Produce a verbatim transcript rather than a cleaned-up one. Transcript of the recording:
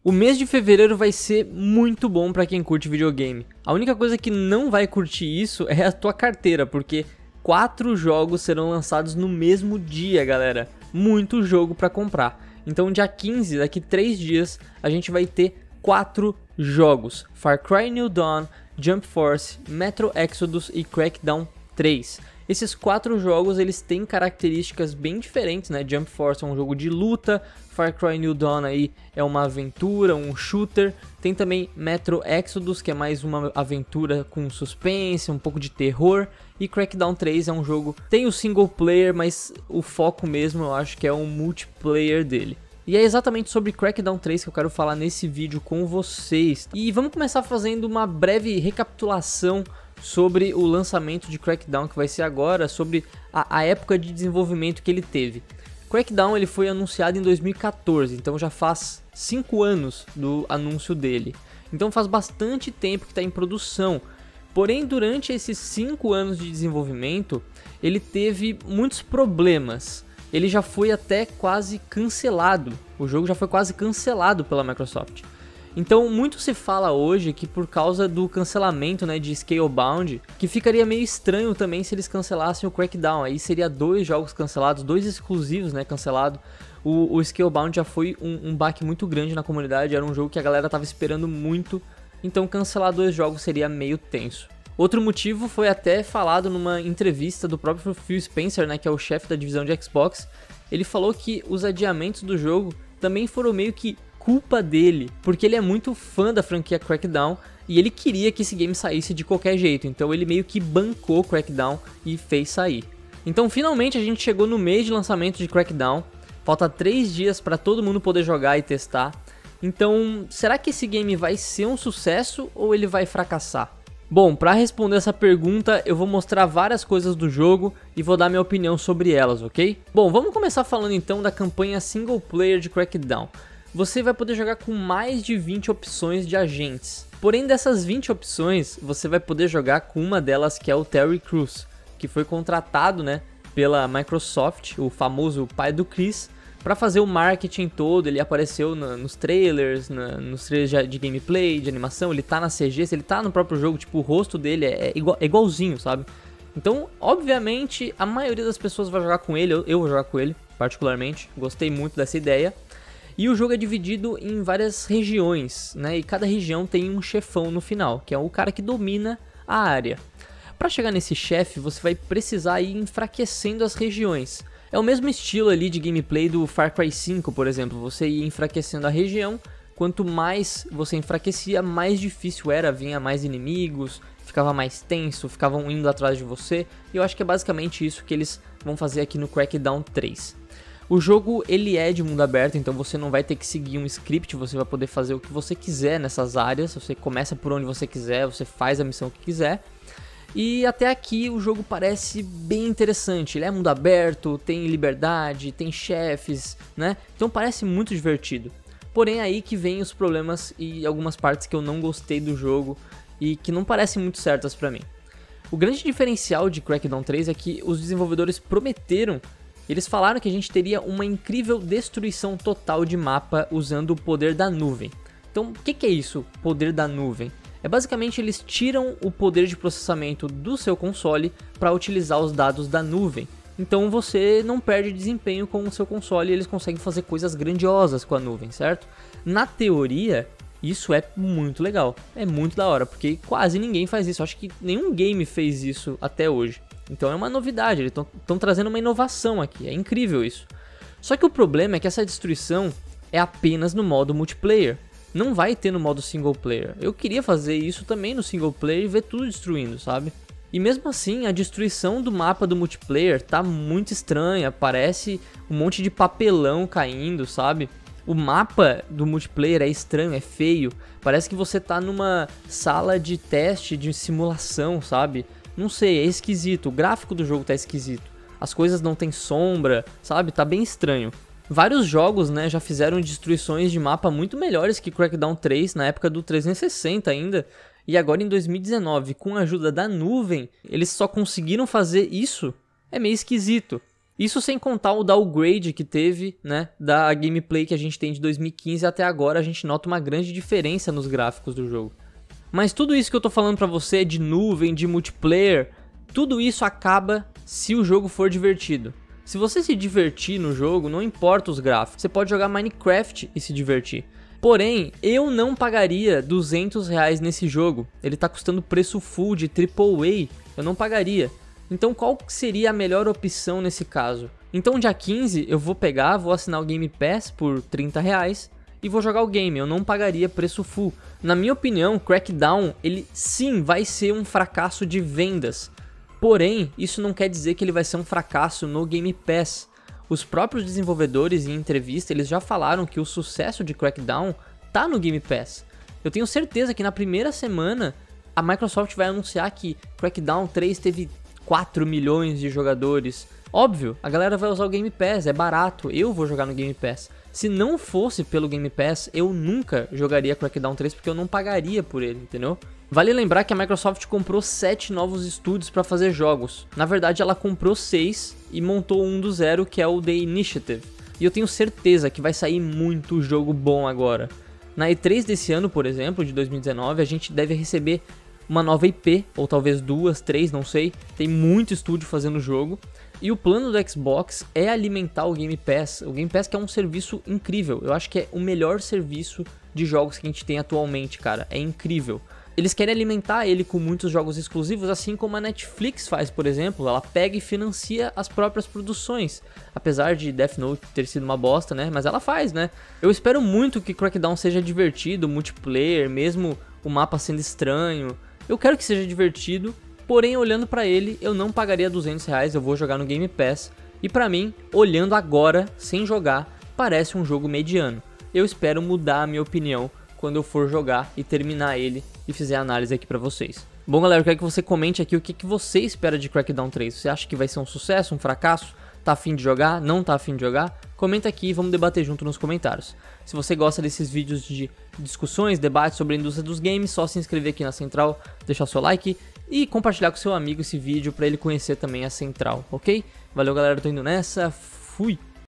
O mês de fevereiro vai ser muito bom pra quem curte videogame. A única coisa que não vai curtir isso é a tua carteira, porque quatro jogos serão lançados no mesmo dia, galera. Muito jogo pra comprar. Então dia quinze, daqui três dias, a gente vai ter quatro jogos. Far Cry New Dawn, Jump Force, Metro Exodus e Crackdown três. Esses quatro jogos, eles têm características bem diferentes, né? Jump Force é um jogo de luta, Far Cry New Dawn aí é uma aventura, um shooter. Tem também Metro Exodus, que é mais uma aventura com suspense, um pouco de terror. E Crackdown três é um jogo, tem o single player, mas o foco mesmo eu acho que é o multiplayer dele. E é exatamente sobre Crackdown três que eu quero falar nesse vídeo com vocês. E vamos começar fazendo uma breve recapitulação sobre o lançamento de Crackdown, que vai ser agora, sobre a, a época de desenvolvimento que ele teve. Crackdown ele foi anunciado em dois mil e quatorze, então já faz cinco anos do anúncio dele. Então faz bastante tempo que está em produção. Porém, durante esses cinco anos de desenvolvimento, ele teve muitos problemas. Ele já foi até quase cancelado. O jogo já foi quase cancelado pela Microsoft. Então, muito se fala hoje que por causa do cancelamento, né, de Scalebound, que ficaria meio estranho também se eles cancelassem o Crackdown. Aí seria dois jogos cancelados, dois exclusivos, né, cancelados. O, o Scalebound já foi um, um baque muito grande na comunidade, era um jogo que a galera tava esperando muito, então cancelar dois jogos seria meio tenso. Outro motivo foi até falado numa entrevista do próprio Phil Spencer, né, que é o chefe da divisão de Xbox. Ele falou que os adiamentos do jogo também foram meio que culpa dele, porque ele é muito fã da franquia Crackdown e ele queria que esse game saísse de qualquer jeito, então ele meio que bancou Crackdown e fez sair. Então finalmente a gente chegou no mês de lançamento de Crackdown, falta três dias para todo mundo poder jogar e testar. Então será que esse game vai ser um sucesso ou ele vai fracassar? Bom, para responder essa pergunta eu vou mostrar várias coisas do jogo e vou dar minha opinião sobre elas, ok? Bom, vamos começar falando então da campanha single player de Crackdown. Você vai poder jogar com mais de vinte opções de agentes. Porém, dessas vinte opções, você vai poder jogar com uma delas que é o Terry Crews, que foi contratado, né, pela Microsoft, o famoso pai do Chris, para fazer o marketing todo. Ele apareceu na, nos trailers, na, nos trailers de gameplay, de animação, ele tá na C G, ele tá no próprio jogo, tipo, o rosto dele é, é, igual, é igualzinho, sabe? Então, obviamente, a maioria das pessoas vai jogar com ele, eu, eu vou jogar com ele, particularmente, gostei muito dessa ideia. E o jogo é dividido em várias regiões, né? E cada região tem um chefão no final, que é o cara que domina a área. Para chegar nesse chefe, você vai precisar ir enfraquecendo as regiões. É o mesmo estilo ali de gameplay do Far Cry cinco, por exemplo. Você ia enfraquecendo a região, quanto mais você enfraquecia, mais difícil era, vinha mais inimigos, ficava mais tenso, ficavam indo atrás de você. E eu acho que é basicamente isso que eles vão fazer aqui no Crackdown três. O jogo ele é de mundo aberto, então você não vai ter que seguir um script, você vai poder fazer o que você quiser nessas áreas, você começa por onde você quiser, você faz a missão que quiser. E até aqui o jogo parece bem interessante, ele é mundo aberto, tem liberdade, tem chefes, né? Então parece muito divertido. Porém aí que vem os problemas e algumas partes que eu não gostei do jogo e que não parecem muito certas pra mim. O grande diferencial de Crackdown três é que os desenvolvedores prometeram. Eles falaram que a gente teria uma incrível destruição total de mapa usando o poder da nuvem. Então, o que, que é isso, poder da nuvem? É basicamente eles tiram o poder de processamento do seu console para utilizar os dados da nuvem. Então você não perde desempenho com o seu console e eles conseguem fazer coisas grandiosas com a nuvem, certo? Na teoria, isso é muito legal, é muito da hora, porque quase ninguém faz isso. Acho que nenhum game fez isso até hoje. Então é uma novidade, eles estão trazendo uma inovação aqui, é incrível isso. Só que o problema é que essa destruição é apenas no modo multiplayer, não vai ter no modo single player. Eu queria fazer isso também no single player e ver tudo destruindo, sabe? E mesmo assim, a destruição do mapa do multiplayer tá muito estranha, parece um monte de papelão caindo, sabe? O mapa do multiplayer é estranho, é feio, parece que você tá numa sala de teste, de simulação, sabe? Não sei, é esquisito, o gráfico do jogo tá esquisito, as coisas não tem sombra, sabe? Tá bem estranho. Vários jogos, né, já fizeram destruições de mapa muito melhores que Crackdown três na época do trezentos e sessenta ainda. E agora em dois mil e dezenove, com a ajuda da nuvem, eles só conseguiram fazer isso? É meio esquisito. Isso sem contar o downgrade que teve, né, da gameplay que a gente tem de dois mil e quinze até agora, a gente nota uma grande diferença nos gráficos do jogo. Mas tudo isso que eu tô falando pra você de nuvem, de multiplayer, tudo isso acaba se o jogo for divertido. Se você se divertir no jogo, não importa os gráficos, você pode jogar Minecraft e se divertir. Porém, eu não pagaria duzentos reais nesse jogo, ele tá custando preço full de triplo A, eu não pagaria. Então qual seria a melhor opção nesse caso? Então dia quinze eu vou pegar, vou assinar o Game Pass por trinta reais e vou jogar o game, eu não pagaria preço full. Na minha opinião, Crackdown, ele sim vai ser um fracasso de vendas. Porém, isso não quer dizer que ele vai ser um fracasso no Game Pass. Os próprios desenvolvedores em entrevista, eles já falaram que o sucesso de Crackdown tá no Game Pass. Eu tenho certeza que na primeira semana a Microsoft vai anunciar que Crackdown três teve quatro milhões de jogadores. Óbvio, a galera vai usar o Game Pass, é barato, eu vou jogar no Game Pass. Se não fosse pelo Game Pass, eu nunca jogaria Crackdown três porque eu não pagaria por ele, entendeu? Vale lembrar que a Microsoft comprou sete novos estúdios para fazer jogos. Na verdade, ela comprou seis e montou um do zero, que é o The Initiative. E eu tenho certeza que vai sair muito jogo bom agora. Na E três desse ano, por exemplo, de dois mil e dezenove, a gente deve receber uma nova I P, ou talvez duas, três, não sei. Tem muito estúdio fazendo o jogo. E o plano do Xbox é alimentar o Game Pass. O Game Pass que é um serviço incrível. Eu acho que é o melhor serviço de jogos que a gente tem atualmente, cara. É incrível. Eles querem alimentar ele com muitos jogos exclusivos, assim como a Netflix faz, por exemplo. Ela pega e financia as próprias produções. Apesar de Death Note ter sido uma bosta, né? Mas ela faz, né? Eu espero muito que Crackdown seja divertido, multiplayer, mesmo o mapa sendo estranho. Eu quero que seja divertido, porém olhando pra ele, eu não pagaria duzentos reais, eu vou jogar no Game Pass. E pra mim, olhando agora, sem jogar, parece um jogo mediano. Eu espero mudar a minha opinião quando eu for jogar e terminar ele e fizer a análise aqui pra vocês. Bom galera, eu quero que você comente aqui o que, que você espera de Crackdown três. Você acha que vai ser um sucesso, um fracasso? Tá afim de jogar? Não tá afim de jogar? Comenta aqui e vamos debater junto nos comentários. Se você gosta desses vídeos de discussões, debates sobre a indústria dos games, só se inscrever aqui na Central, deixar seu like e compartilhar com seu amigo esse vídeo para ele conhecer também a Central, ok? Valeu galera, tô indo nessa, fui!